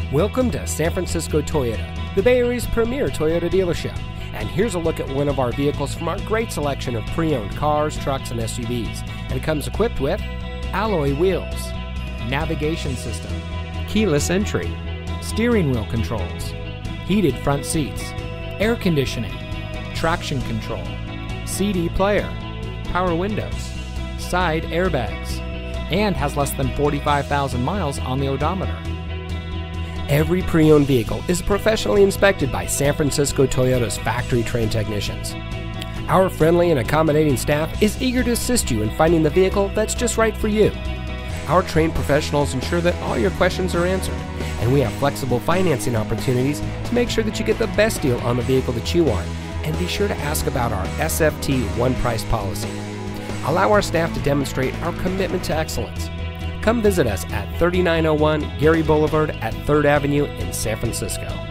Welcome to San Francisco Toyota, the Bay Area's premier Toyota dealership. And here's a look at one of our vehicles from our great selection of pre-owned cars, trucks, and SUVs. And it comes equipped with alloy wheels, navigation system, keyless entry, steering wheel controls, heated front seats, air conditioning, traction control, CD player, power windows, side airbags, and has less than 45,000 miles on the odometer. Every pre-owned vehicle is professionally inspected by San Francisco Toyota's factory-trained technicians. Our friendly and accommodating staff is eager to assist you in finding the vehicle that's just right for you. Our trained professionals ensure that all your questions are answered, and we have flexible financing opportunities to make sure that you get the best deal on the vehicle that you want. And be sure to ask about our SFT One Price policy. Allow our staff to demonstrate our commitment to excellence. Come visit us at 3901 Gary Boulevard at 3rd Avenue in San Francisco.